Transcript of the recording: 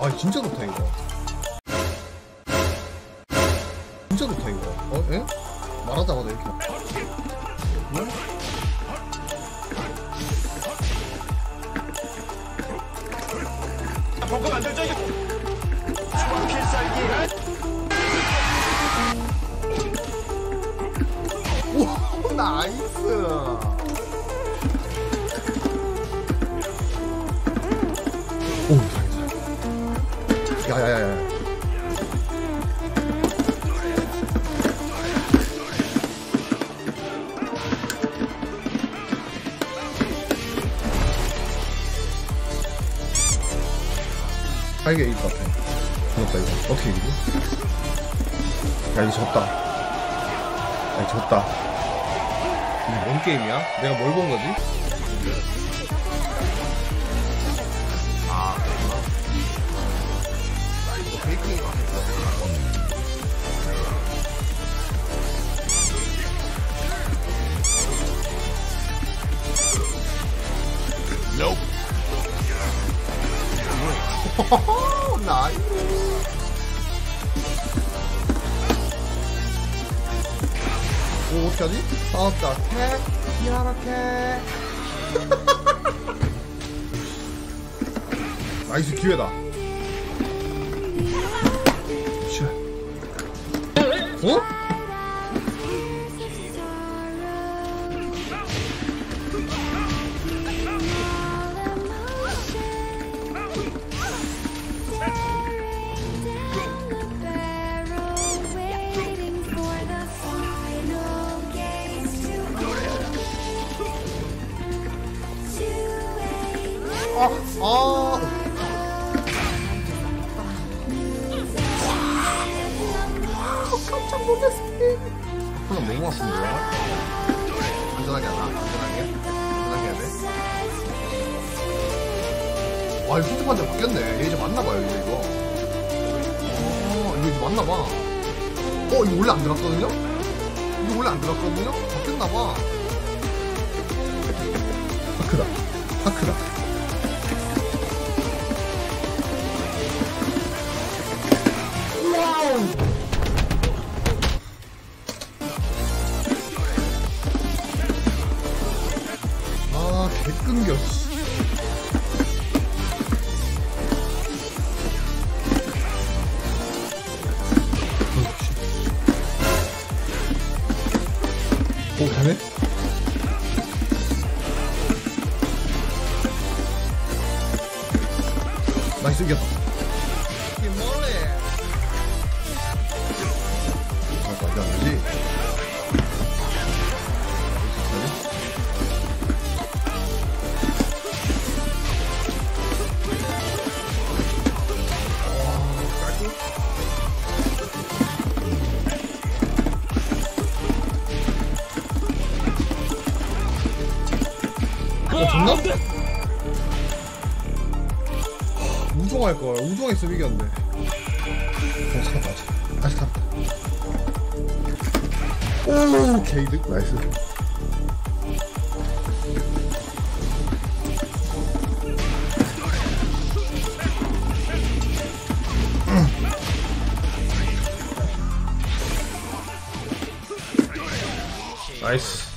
아 진짜 좋다 이거. 진짜 좋다 이거. 어? 에? 말하자마자 이렇게. 응? 벙커 만들자 이거. 중앙 필살기. 오 나이스. 오 잘했어. 야야야야. 이게 이길 것 같아. 죽었다 이거. 어떻게 이기지? 야 이거 졌다. 야 졌다. 이게 뭔 게임이야? 내가 뭘 본 거지? 아 그렇구나. 이거 베이킹이 맞겠다. Nope. 나이스. 오 어떡하지? 싸웠다. 캣 미안하 캣. 나이스 기회다. 어? 깜짝 놀랐습니다. 그럼 너무 아픈데요? 안전하게 하자. 안전하게 해야 돼. 와 이거 힌트 판정 바뀌었네. 얘 이제 맞나봐요 이거. 이거 이제 맞나봐. 이거 원래 안 들어갔거든요? 이거 원래 안 들어갔거든요? 바뀌었나봐. 하크다. 하크다. 아, 개끈겨, 씨. 오, 가네? 나이스, 이겼다. 이게 뭐래? 아, 말도 안 되지? 졌나? 우종할걸. 우종했으면 이겼는데. 살았다. 다시 살았다. 오, 게이드. 나이스. 나이스.